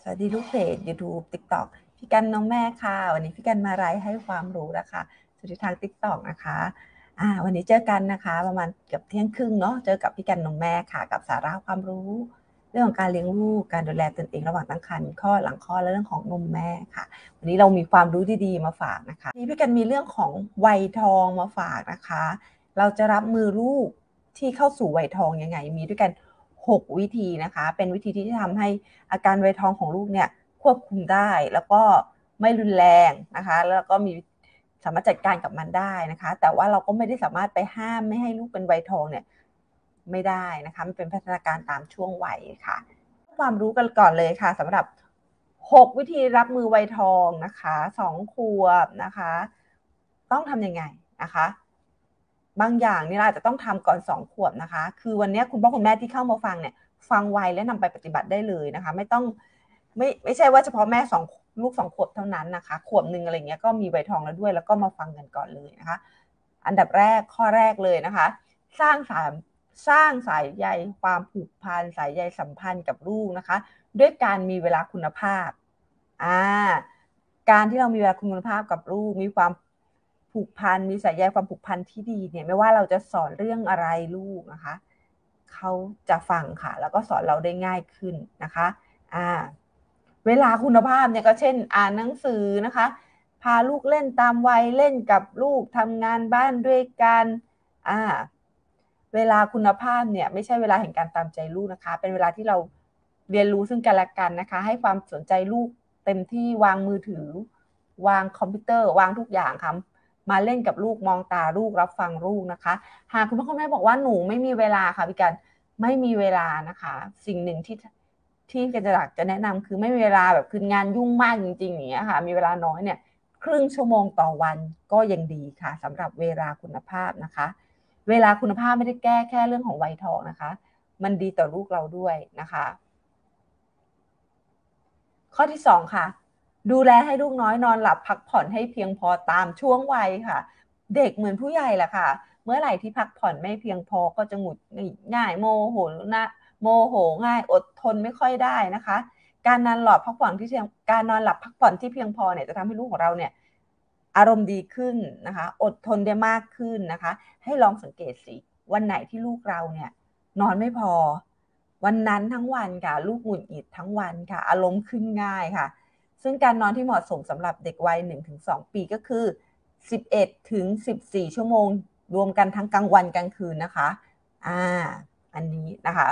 วัสดีลูกเพจ YouTube TikTok พี่กันน้องแม่ค่ะวันนี้พี่กันมาไลฟ์ให้ความรู้นะคะสวัสดีทาง TikTok นะคะวันนี้เจอกันนะคะประมาณเกือบเที่ยงครึ่งเนาะเจอกับพี่กันน้องแม่ค่ะกับสาระความรู้เรื่องของการเลี้ยงลูกการดูแลตนเองระหว่างตั้งครรภ์คลอดหลังคลอดและเรื่องของนมแม่ค่ะวันนี้เรามีความรู้ดีๆมาฝากนะคะนี่พี่กันมีเรื่องของวัยทองมาฝากนะคะเราจะรับมือลูกที่เข้าสู่วัยทองยังไงมีด้วยกัน6วิธีนะคะเป็นวิธีที่จะทำให้อาการวัยทองของลูกเนี่ยควบคุมได้แล้วก็ไม่รุนแรงนะคะแล้วก็มีสามารถจัดการกับมันได้นะคะแต่ว่าเราก็ไม่ได้สามารถไปห้ามไม่ให้ลูกเป็นวัยทองเนี่ยไม่ได้นะคะมันเป็นพัฒนาการตามช่วงวัยค่ะความรู้กันก่อนเลยค่ะสำหรับ6วิธีรับมือวัยทองนะคะ2 ขวบนะคะต้องทำยังไงนะคะบางอย่างนี่เราอาจจะต้องทำก่อน2 ขวบนะคะคือวันนี้คุณพ่อคุณแม่ที่เข้ามาฟังเนี่ยฟังไวและนำไปปฏิบัติได้เลยนะคะไม่ต้องไม่ใช่ว่าเฉพาะแม่ลูก2 ขวบเท่านั้นนะคะขวบหนึ่งอะไรเงี้ยก็มีวัยทองแล้วด้วยแล้วก็มาฟังกันก่อนเลยนะคะอันดับแรกข้อแรกเลยนะคะสร้างสายใยความผูกพันสายใยสัมพันธ์กับลูกนะคะด้วยการมีเวลาคุณภาพการที่เรามีเวลาคุณภาพกับลูกมีความผูกพันมีสายใยความผูกพันที่ดีเนี่ยไม่ว่าเราจะสอนเรื่องอะไรลูกนะคะเขาจะฟังค่ะแล้วก็สอนเราได้ง่ายขึ้นนะคะเวลาคุณภาพเนี่ยก็เช่นอ่านหนังสือนะคะพาลูกเล่นตามวัยเล่นกับลูกทำงานบ้านด้วยกันเวลาคุณภาพเนี่ยไม่ใช่เวลาแห่งการตามใจลูกนะคะเป็นเวลาที่เราเรียนรู้ซึ่งกันและกันนะคะให้ความสนใจลูกเต็มที่วางมือถือวางคอมพิวเตอร์วางทุกอย่างค่ะมาเล่นกับลูกมองตาลูกรับฟังลูกนะคะหากคุณพ่อคุณแม่บอกว่าหนูไม่มีเวลาค่ะพี่กันไม่มีเวลานะคะสิ่งหนึ่งที่จะแนะนำคือไม่มีเวลาแบบคืองานยุ่งมากจริงๆอย่างเงี้ยค่ะมีเวลาน้อยเนี่ยครึ่งชั่วโมงต่อวันก็ยังดีค่ะสำหรับเวลาคุณภาพนะคะเวลาคุณภาพไม่ได้แก้แค่เรื่องของวัยทองนะคะมันดีต่อลูกเราด้วยนะคะข้อที่2ค่ะดูแลให้ลูกน้อยนอนหลับพักผ่อนให้เพียงพอตามช่วงวัยค่ะเด็กเหมือนผู้ใหญ่แหละค่ะเมื่อไหร่ที่พักผ่อนไม่เพียงพอก็จะหงุดหงิดง่ายโมโหง่ายอดทนไม่ค่อยได้นะคะการนอนหลับพักผ่อนที่เพียงพอเนี่ยจะทำให้ลูกของเราเนี่ยอารมณ์ดีขึ้นนะคะอดทนได้มากขึ้นนะคะให้ลองสังเกตสิวันไหนที่ลูกเราเนี่ยนอนไม่พอวันนั้นทั้งวันค่ะลูกหงุดหงิดทั้งวันค่ะอารมณ์ขึ้นง่ายค่ะซึ่งการนอนที่เหมาะสมสำหรับเด็กวัย 1-2 ปีก็คือ11-14 ชั่วโมงรวมกันทั้งกลางวันกลางคืนนะคะอันนี้นะคะ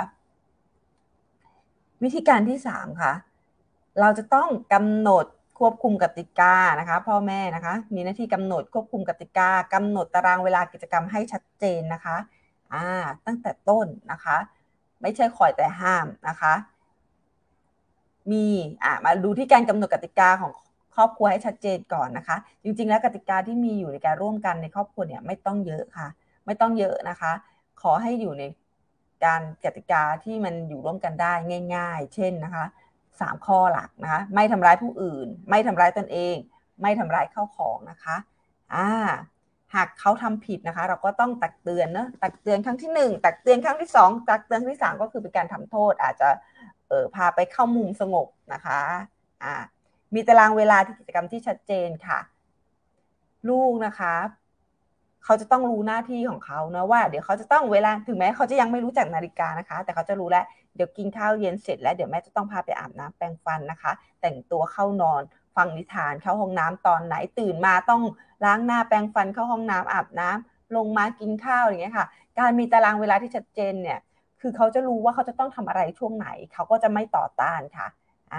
วิธีการที่3ค่ะเราจะต้องกำหนดควบคุมกติกานะคะพ่อแม่นะคะมีหน้าที่กำหนดควบคุมกติกากำหนดตารางเวลากิจกรรมให้ชัดเจนนะคะตั้งแต่ต้นนะคะไม่ใช่คอยแต่ห้ามนะคะมีมาดูที่การกำหนดกติกาของครอบครัวให้ชัดเจนก่อนนะคะจริงๆแล้วกติกาที่มีอยู่ในการร่วมกันในครอบครัวเนี่ยไม่ต้องเยอะค่ะไม่ต้องเยอะนะคะขอให้อยู่ในการกติกาที่มันอยู่ร่วมกันได้ง่ายๆเช่นนะคะ3 ข้อหลักนะคะไม่ทำร้ายผู้อื่นไม่ทำร้ายตนเองไม่ทำร้ายข้าวของนะคะหากเขาทำผิดนะคะเราก็ต้องตักเตือนนะตักเตือนครั้งที่1ตักเตือนครั้งที่2ตักเตือนครั้งที่3ก็คือเป็นการทำโทษอาจจะพาไปเข้ามุมสงบนะคะมีตารางเวลาที่กิจกรรมที่ชัดเจนค่ะลูกนะคะเขาจะต้องรู้หน้าที่ของเขานะว่าเดี๋ยวเขาจะต้องเวลาถึงแม้เขาจะยังไม่รู้จักนาฬิกานะคะแต่เขาจะรู้แล้วเดี๋ยวกินข้าวเย็นเสร็จแล้วเดี๋ยวแม่จะต้องพาไปอาบน้ำแปรงฟันนะคะแต่งตัวเข้านอนฟังนิทานเข้าห้องน้ำตอนไหนตื่นมาต้องล้างหน้าแปรงฟันเข้าห้องน้ำอาบน้ำลงมากินข้าวอย่างเงี้ยค่ะการมีตารางเวลาที่ชัดเจนเนี่ยคือเขาจะรู้ว่าเขาจะต้องทำอะไรช่วงไหนเขาก็จะไม่ต่อต้านค่ะ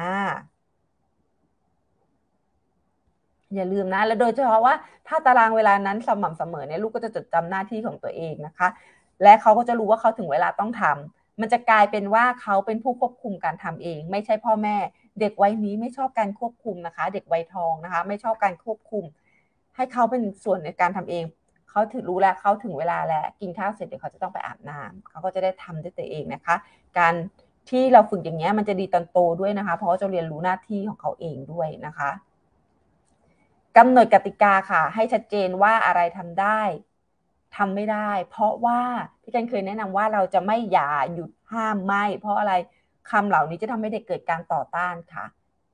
อย่าลืมนะและโดยเฉพาะว่าถ้าตารางเวลานั้นสม่ำเสมอเนี่ยลูกก็จะจดจำหน้าที่ของตัวเองนะคะและเขาก็จะรู้ว่าเขาถึงเวลาต้องทำมันจะกลายเป็นว่าเขาเป็นผู้ควบคุมการทำเองไม่ใช่พ่อแม่เด็กวัยนี้ไม่ชอบการควบคุมนะคะเด็กวัยทองนะคะไม่ชอบการควบคุมให้เขาเป็นส่วนในการทำเองเขาถึงรู้แล้วเขาถึงเวลาแล้วกินข้าวเสร็จเดี๋ยวเขาจะต้องไปอาบน้ำเขาก็จะได้ทำด้วยตัวเองนะคะการที่เราฝึกอย่างเงี้ยมันจะดีตอนโตด้วยนะคะเพราะว่าจะเรียนรู้หน้าที่ของเขาเองด้วยนะคะกำหนดกติกาค่ะให้ชัดเจนว่าอะไรทำได้ทำไม่ได้เพราะว่าพี่กันเคยแนะนำว่าเราจะไม่อย่าหยุดห้ามไม่เพราะอะไรคำเหล่านี้จะทำให้เด็กเกิดการต่อต้านค่ะ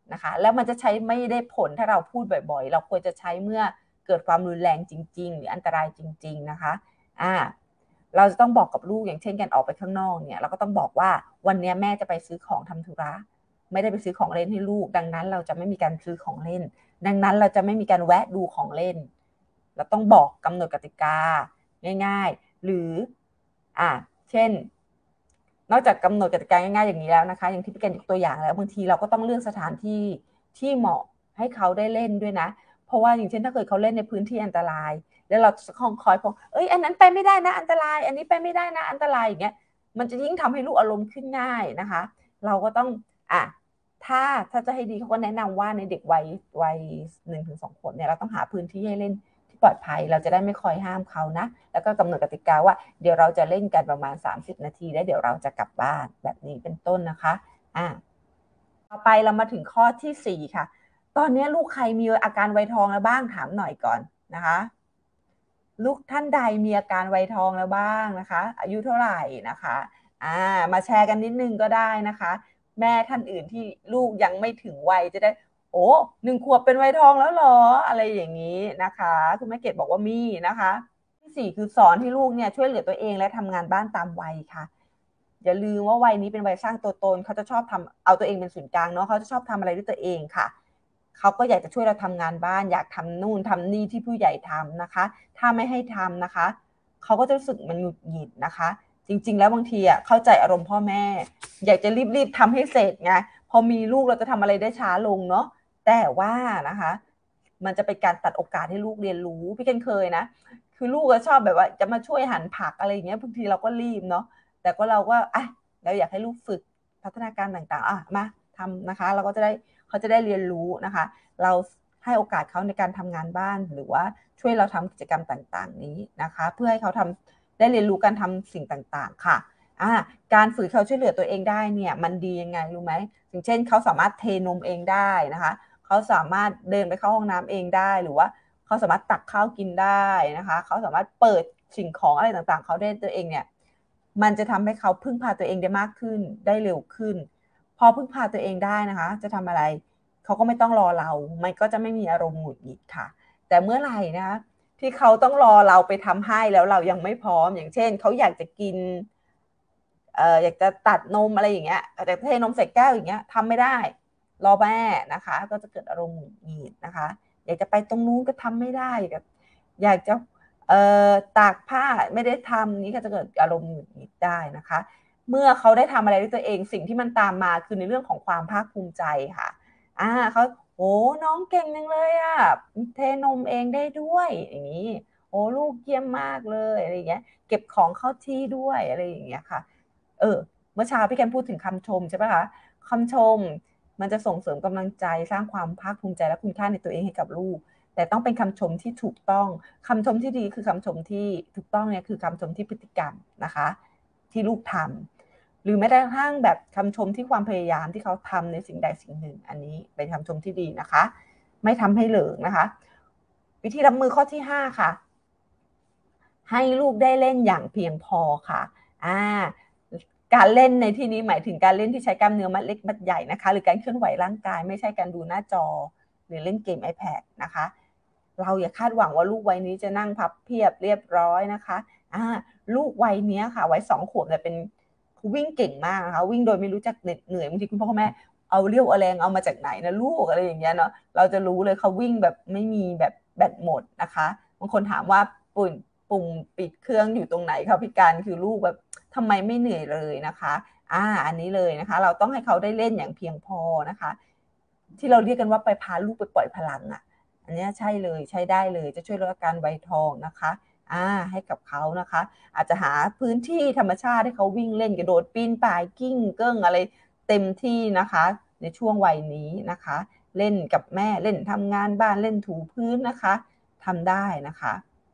นะคะแล้วมันจะใช้ไม่ได้ผลถ้าเราพูดบ่อยๆเราควรจะใช้เมื่อเกิดความรุนแรงจริงๆหรืออันตรายจริงๆนะคะเราจะต้องบอกกับลูกอย่างเช่นการออกไปข้างนอกเนี่ยเราก็ต้องบอกว่าวันนี้แม่จะไปซื้อของทำธุระไม่ได้ไปซื้อของเล่นให้ลูกดังนั้นเราจะไม่มีการซื้อของเล่นดังนั้นเราจะไม่มีการแวะดูของเล่นเราต้องบอกกำหนดกติกาง่ายๆหรือเช่นนอกจากกำหนดกติกาง่ายๆอย่างนี้แล้วนะคะอย่างที่พี่แกนยกตัวอย่างแล้วบางทีเราก็ต้องเลือกสถานที่ที่เหมาะให้เขาได้เล่นด้วยนะเพราะว่าอย่างเช่นถ้าเกิดเขาเล่นในพื้นที่อันตรายแล้วเราคอยบอกอันนั้นไปไม่ได้นะอันตรายอันนี้ไปไม่ได้นะอันตรายอย่างเงี้ยมันจะยิ่งทำให้ลูกอารมณ์ขึ้นง่ายนะคะเราก็ต้องถ้าจะให้ดีเขาก็แนะนำว่าในเด็กวัย1 ถึง 2 ขวบเนี่ยเราต้องหาพื้นที่ให้เล่นที่ปลอดภัยเราจะได้ไม่คอยห้ามเขานะแล้วก็กำหนดกติกาว่าเดี๋ยวเราจะเล่นกันประมาณ30 นาทีแล้วเดี๋ยวเราจะกลับบ้านแบบนี้เป็นต้นนะคะต่อไปเรามาถึงข้อที่4ค่ะตอนนี้ลูกใครมีอาการไวทองแล้วบ้างถามหน่อยก่อนนะคะลูกท่านใดมีอาการไวทองแล้วบ้างนะคะอายุเท่าไหร่นะคะมาแชร์กันนิดนึงก็ได้นะคะแม่ท่านอื่นที่ลูกยังไม่ถึงวัยจะได้1 ขวบเป็นไวทองแล้วเหรออะไรอย่างนี้นะคะคุณแม่เกดบอกว่ามีนะคะที่4คือสอนให้ลูกเนี่ยช่วยเหลือตัวเองและทำงานบ้านตามวัยค่ะอย่าลืมว่าวัยนี้เป็นวัยสร้างตัวตนเขาจะชอบทำเอาตัวเองเป็นศูนย์กลางเนาะเขาจะชอบทำอะไรด้วยตัวเองค่ะเขาก็อยากจะช่วยเราทำงานบ้านอยากทำนู่นทำนี่ที่ผู้ใหญ่ทำนะคะถ้าไม่ให้ทำนะคะเขาก็จะรู้สึกมันหงุดหงิดนะคะจริงๆแล้วบางทีเข้าใจอารมณ์พ่อแม่อยากจะรีบๆทำให้เสร็จไงพอมีลูกเราจะทำอะไรได้ช้าลงเนาะแต่ว่านะคะมันจะเป็นการตัดโอกาสให้ลูกเรียนรู้พี่เคนเคยนะคือลูกก็ชอบแบบว่าจะมาช่วยหั่นผักอะไรอย่างเงี้ยบางทีเราก็รีบเนาะแต่ก็เราก็เราอยากให้ลูกฝึกพัฒนาการต่างๆมาทำนะคะเราก็จะได้เขาจะได้เรียนรู้นะคะเราให้โอกาสเขาในการทำงานบ้านหรือว่าช่วยเราทำกิจกรรมต่างๆนี้นะคะเพื่อให้เขาได้เรียนรู้การทำสิ่งต่างๆค่ะการฝึกเขาช่วยเหลือตัวเองได้เนี่ยมันดียังไงรู้ไหมอย่างเช่นเขาสามารถเทนมเองได้นะคะเขาสามารถเดินไปเข้าห้องน้ำเองได้หรือว่าเขาสามารถตักข้าวกินได้นะคะเขาสามารถเปิดสิ่งของอะไรต่างๆเขาได้ตัวเองเนี่ยมันจะทำให้เขาพึ่งพาตัวเองได้มากขึ้นได้เร็วขึ้นพอพึ่งพาตัวเองได้นะคะจะทำอะไรเขาก็ไม่ต้องรอเรามันก็จะไม่มีอารมณ์หงุดหงิดค่ะแต่เมื่อไหร่นะคะที่เขาต้องรอเราไปทำให้แล้วเรายังไม่พร้อมอย่างเช่นเขาอยากจะกินอยากจะตัดนมอะไรอย่างเงี้ยแต่เทนมใส่แก้วอย่างเงี้ยทำไม่ได้รอแม่นะคะก็จะเกิดอารมณ์หงุดหงิดนะคะอยากจะไปตรงนู้นก็ทำไม่ได้อยากจะตากผ้าไม่ได้ทำนี้ก็จะเกิดอารมณ์หงุดหงิดได้นะคะเมื่อเขาได้ทำอะไรด้วยตัวเองสิ่งที่มันตามมาคือในเรื่องของความภาคภูมิใจค่ะเขาน้องเก่งจังเลยเทนมเองได้ด้วยอย่างนี้ลูกเยี่ยมมากเลยอะไรอย่างเงี้ยเก็บของเข้าที่ด้วยอะไรอย่างเงี้ยค่ะเมื่อเช้าพี่แกมพูดถึงคำชมใช่ไหมคะคำชมมันจะส่งเสริมกำลังใจสร้างความภาคภูมิใจและคุณค่าในตัวเองให้กับลูกแต่ต้องเป็นคำชมที่ถูกต้องคำชมที่ดีคือคำชมที่ถูกต้องเนี่ยคือคำชมที่พฤติกรรมนะคะที่ลูกทำหรือแม้กระทั่งแบบคำชมที่ความพยายามที่เขาทำในสิ่งใดสิ่งหนึ่งอันนี้เป็นคำชมที่ดีนะคะไม่ทำให้เหลิงนะคะวิธีรับมือข้อที่5ค่ะให้ลูกได้เล่นอย่างเพียงพอค่ะการเล่นในที่นี้หมายถึงการเล่นที่ใช้กล้ามเนื้อมัดเล็กมัดใหญ่นะคะหรือการเคลื่อนไหวร่างกายไม่ใช่การดูหน้าจอหรือเล่นเกม iPad นะคะเราอย่าคาดหวังว่าลูกวัยนี้จะนั่งพับเพียบเรียบร้อยนะคะลูกวัยนี้ค่ะวัย2 ขวบเนี่ยเป็นวิ่งเก่งมากนะคะวิ่งโดยไม่รู้จักเหนื่อยบางทีคุณพ่อคุณแม่เอาเรี่ยวเอาแรงเอามาจากไหนนะลูกอะไรอย่างเงี้ยเนาะเราจะรู้เลยเขาวิ่งแบบไม่มีแบบแบตหมดนะคะบางคนถามว่าปุ่มปิดเครื่องอยู่ตรงไหนคะพี่การคือลูกแบบทำไมไม่เหนื่อยเลยนะคะอันนี้เลยนะคะเราต้องให้เขาได้เล่นอย่างเพียงพอนะคะที่เราเรียกกันว่าไปพาลูกไปปล่อยพลังอันนี้ใช่เลยใช้ได้เลยจะช่วยลดอาการไวทองนะคะให้กับเขานะคะอาจจะหาพื้นที่ธรรมชาติให้เขาวิ่งเล่นกระโดดปีนป่ายกิ้งเกิ้งอะไรเต็มที่นะคะในช่วงวัยนี้นะคะเล่นกับแม่เล่นทำงานบ้านเล่นถูพื้นนะคะทำได้นะคะ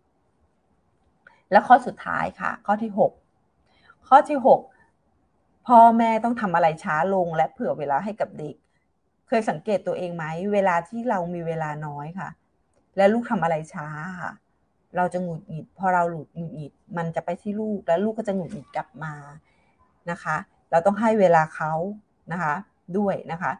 แล้วข้อสุดท้ายค่ะข้อที่6พ่อแม่ต้องทำอะไรช้าลงและเผื่อเวลาให้กับเด็กเคยสังเกตตัวเองไหมเวลาที่เรามีเวลาน้อยค่ะและลูกทำอะไรช้าค่ะเราจะหงุดหงิดพอเราหงุดหงิดมันจะไปที่ลูกแล้วลูกก็จะหงุดหงิดกลับมานะคะเราต้องให้เวลาเขานะคะด้วยนะคะ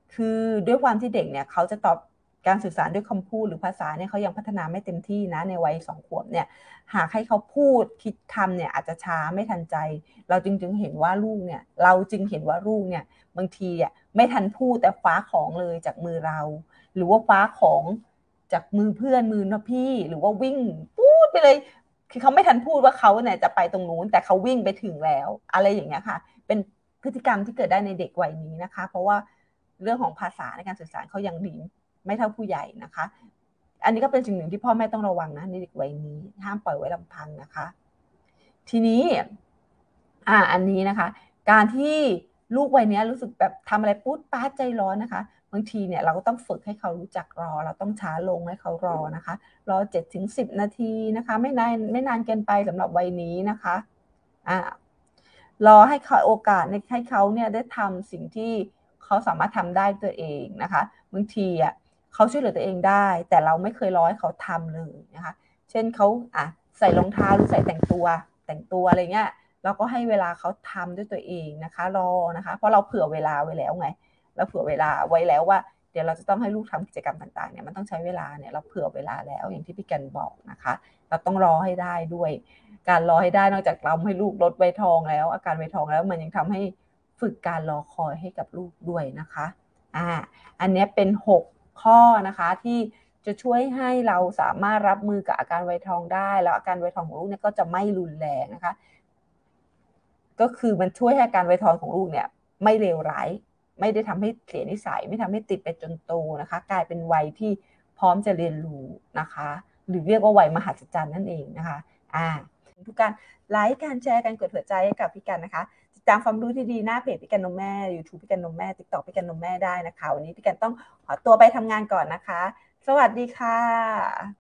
คือด้วยความที่เด็กเนี่ยเขาจะตอบการสื่อสารด้วยคำพูดหรือภาษาเนี่ยเขายังพัฒนาไม่เต็มที่นะในวัย2 ขวบเนี่ยหากให้เขาพูดคิดคำเนี่ยอาจจะช้าไม่ทันใจเราจึงเห็นว่าลูกเนี่ยบางทีอ่ะไม่ทันพูดแต่คว้าของเลยจากมือเราหรือว่าคว้าของจากมือเพื่อนมือนะพี่หรือว่าวิ่งพูดไปเลยคือเขาไม่ทันพูดว่าเขาเนี่ยจะไปตรงนู้นแต่เขาวิ่งไปถึงแล้วอะไรอย่างเงี้ยค่ะเป็นพฤติกรรมที่เกิดได้ในเด็กวัยนี้นะคะเพราะว่าเรื่องของภาษาในการสื่อสารเขายังดีไม่เท่าผู้ใหญ่นะคะอันนี้ก็เป็นสิ่งหนึ่งที่พ่อแม่ต้องระวังนะในเด็กวัยนี้ห้ามปล่อยไว้ลำพังนะคะทีนี้อันนี้นะคะการที่ลูกวัยนี้รู้สึกแบบทำอะไรปุ๊บป๊าใจร้อนนะคะบางทีเนี่ยเราก็ต้องฝึกให้เขารู้จักรอเราต้องช้าลงให้เขารอนะคะรอ7 ถึง 10 นาทีนะคะไม่นานเกินไปสำหรับวัยนี้นะคะรอให้เขาโอกาสให้เขาเนี่ยได้ทำสิ่งที่เขาสามารถทำได้ตัวเองนะคะบางทีอ่ะเขาช่วยเหลือตัวเองได้แต่เราไม่เคยรอให้เขาทำเลยนะคะเช่นเขาใส่รองเท้าหรือใส่แต่งตัวอะไรเงี้ยเราก็ให้เวลาเขาทำด้วยตัวเองนะคะรอนะคะเพราะเราเผื่อเวลาไว้แล้วไงเราเผื่อเวลาไว้แล้วว่าเดี๋ยวเราจะต้องให้ลูกทำกิจกรรมต่างๆเนี่ยมันต้องใช้เวลาเนี่ยเราเผื่อเวลาแล้วอย่างที่พี่กันบอกนะคะเราต้องรอให้ได้ด้วยการรอให้ได้นอกจากเราให้ลูกลดไวทองแล้วอาการไวทองแล้วมันยังทำให้ฝึกการรอคอยให้กับลูกด้วยนะคะอันนี้เป็น6ข้อนะคะที่จะช่วยให้เราสามารถรับมือกับอาการไวทองได้แล้วอาการไวทองของลูกเนี่ยก็จะไม่รุนแรงนะคะก็คือมันช่วยให้อาการไวทองของลูกเนี่ยไม่เลวร้ายไม่ได้ทำให้เสียนิสัยไม่ทำให้ติดไปจนโตนะคะกลายเป็นวัยที่พร้อมจะเรียนรู้นะคะหรือเรียกว่าวัยมหัศจรรย์นั่นเองนะคะทุกการไลค์การแชร์การกดหัวใจให้กับพี่กันนะคะติดตามความรู้ที่ดีหน้าเพจพี่กันนมแม่ YouTube พี่กันนมแม่ TikTok พี่กันนมแม่ได้นะคะวันนี้พี่กันต้องขอตัวไปทำงานก่อนนะคะสวัสดีค่ะ